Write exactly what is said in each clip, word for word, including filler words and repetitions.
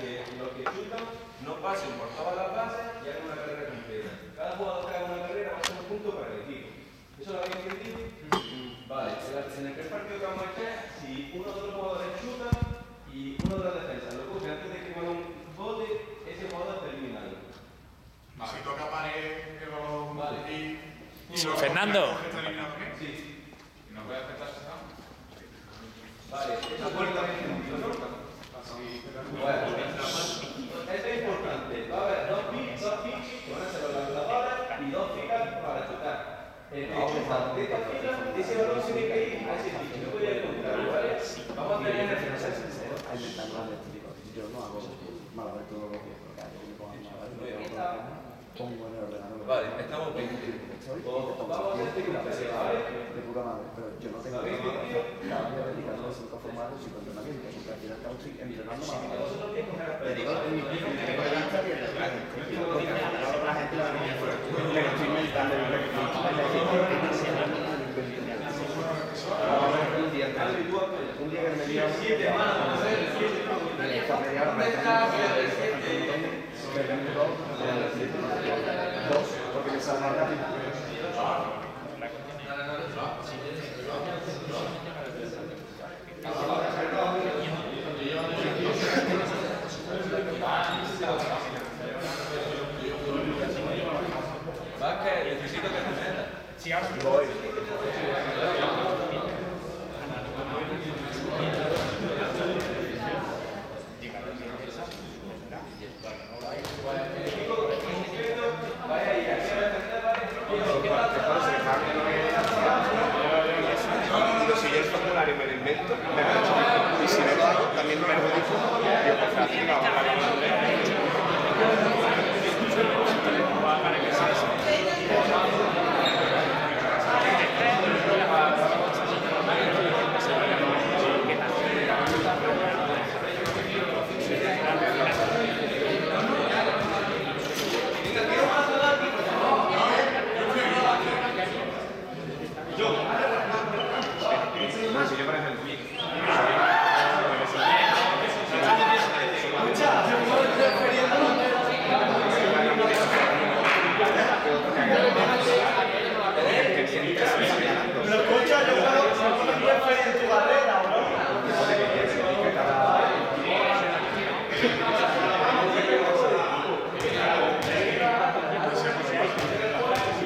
que los que chutan no pasen por todas las bases y hagan una carrera completa. Cada jugador que haga una carrera va a ser un punto para el equipo. ¿Eso lo habéis entendido? Vale, en el primer partido que vamos a echar, si uno de los jugadores chuta y uno de los defensas lo coge antes de que haga un bote, ese jugador está eliminado. Vale. Si toca pared, el balón vale. y... y Fernando. Sí. ¿Y nos puede afectar ese campo? Vale, esa puerta es entendido, ¿no? Bueno, esto es importante. Va a haber dos picks, dos picks que van a ser los lanzadores y dos picas para chutar. El que chuta de esta fila, ese balón tiene que ir a ese pick. No voy a contar, ¿vale? Vamos a tener que ser sinceros. Hay ventanas de este tipo. Yo no hago malabar todos los días, porque hay que pongo malabar. Pongo en el ordenador. Vale, estamos bien. Vamos a hacer una prueba, ¿vale? De puta madre, pero yo no tengo que cada día dedicando a cinco formatos y entrenamiento, porque al final estamos entrenando más. Le digo, en mi tengo de vista y el de la gente. Porque al final la gente la venía fuera. Me lo estoy inventando. Un día que me dio siete manos, esta media hora me dos, porque me sale más rápido. Vázquez, necesito que te metas. Sí, ahora voy. Si yo el formulario me lo invento, me perjudico. Y si no lo hago, también me perjudico. Yo por fácil hago la si yo por ejemplo lo escucho, yo puedo interferir en tu barrera, ¿o no?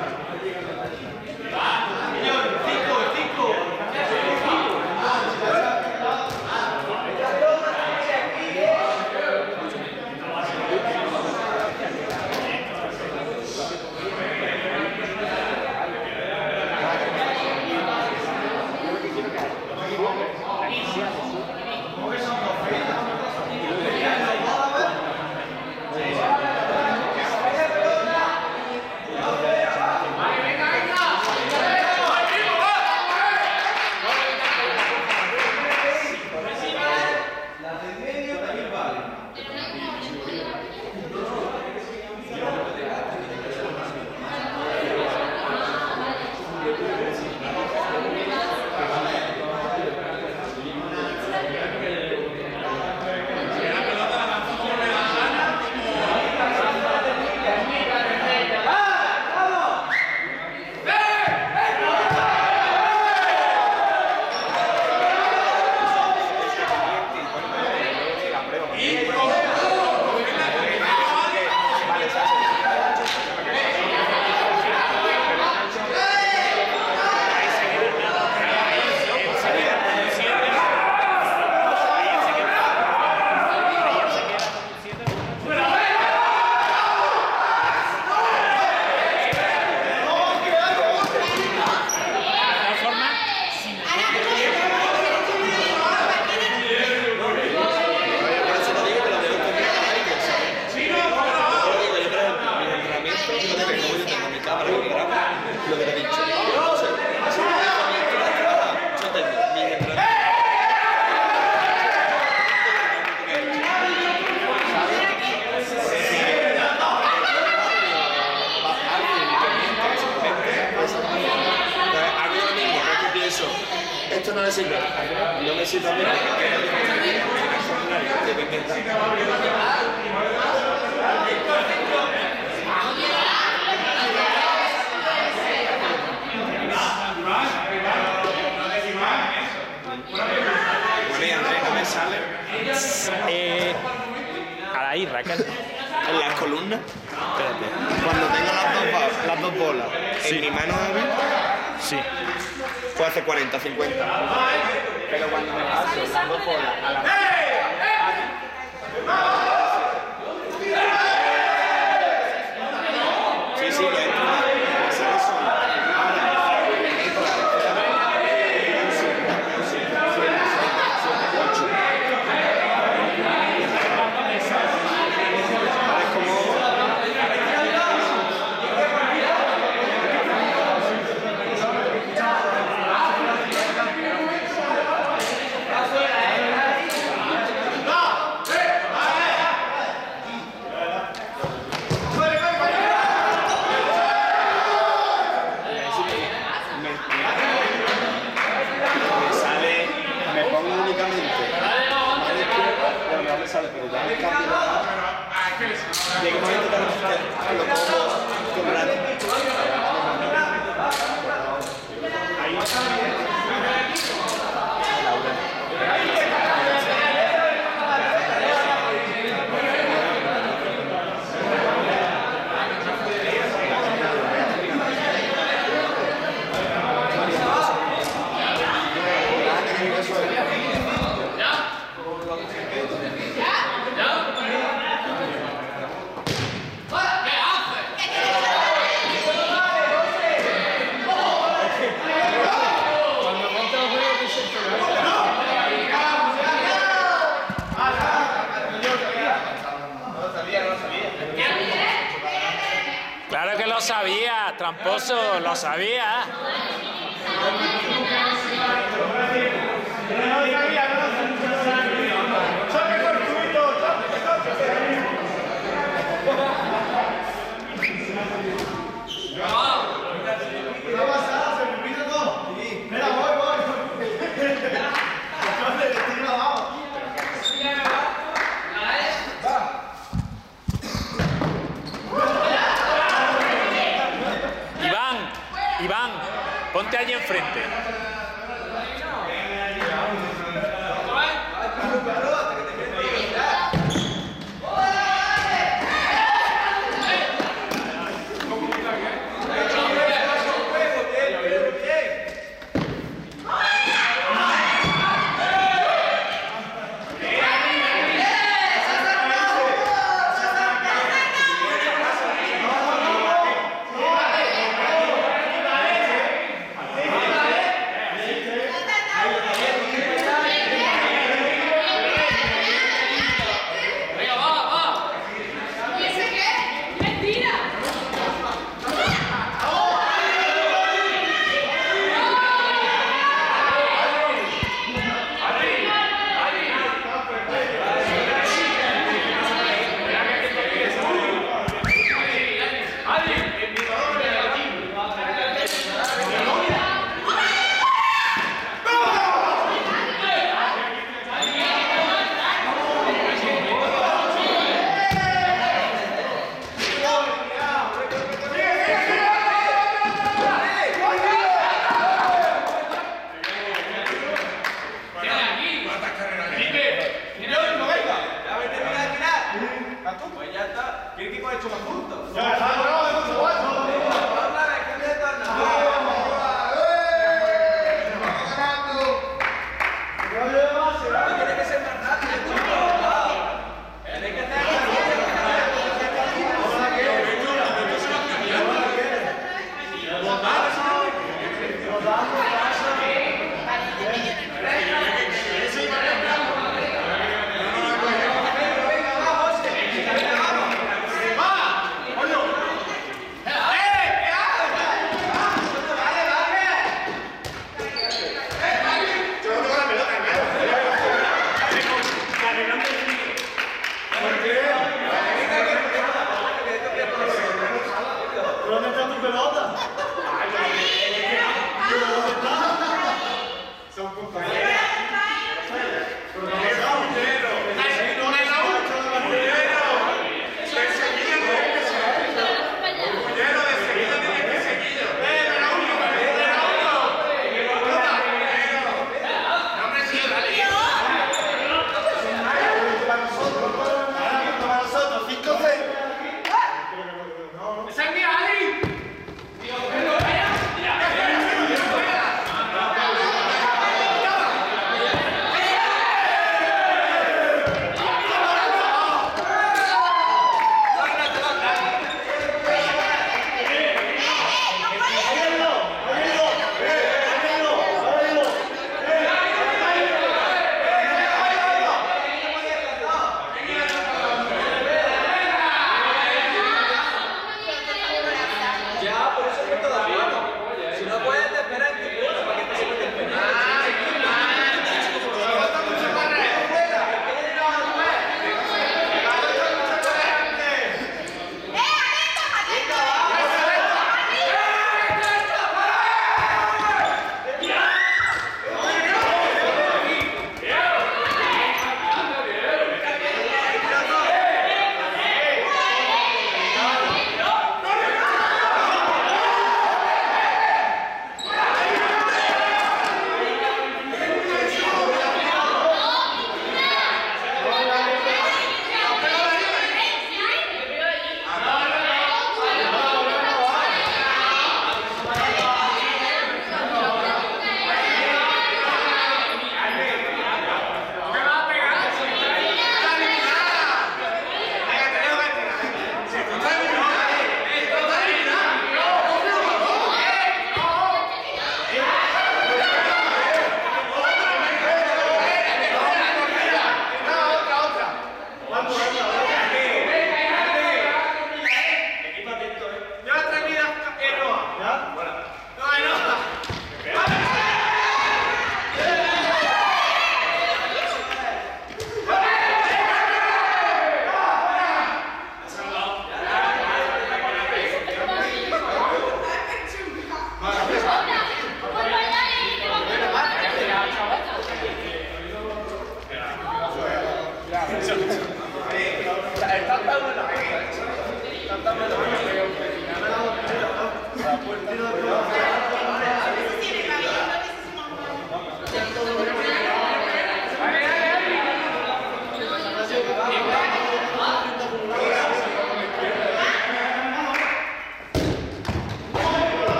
Cinco, cinco. Yo me siento también que me inventar. Bueno, y Andrés, ¿no me sale? Eh, ahí, Raquel. En las columnas, Espérate. cuando tengo las dos, ba- las dos bolas en mi mano hábil, Sí. puedo hacer cuarenta, cincuenta. Pero cuando me paso las dos bolas a la Sí, sí, ya entro. Me sale solo. Ahora, me meto la es como me sale, me pongo únicamente mano izquierda, pero no me sale, pero ya me cambio. Llega un momento que lo pongo con la Claro que lo sabía, tramposo, lo sabía. Iván, Iván, ponte allí enfrente.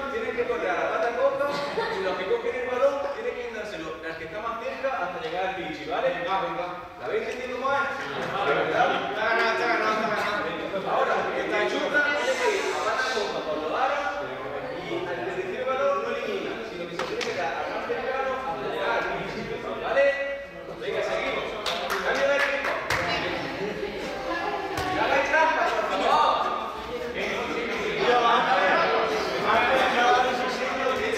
tienen que correr a la pata coja y los que cogen el balón tienen que dárselo al que está más cerca hasta llegar al pichi, ¿vale? Venga, venga. ¿La habéis entendido cómo es? ¿De verdad? Está ganado, está ganado, está ganado. Ahora, esta chuta tiene que ir a pata coja por los aros y al que recibe el balón no elimina, sino que se tiene que dar al más cercano hasta llegar al pichi, ¿vale? Venga, seguimos. Cambio de equipo. ¡No hagáis trampas, por favor!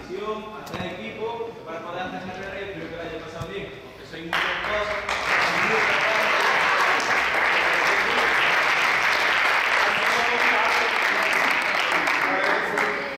afición, hacer equipo, para poder hacer carrera y creo que lo haya pasado bien. Porque soy muy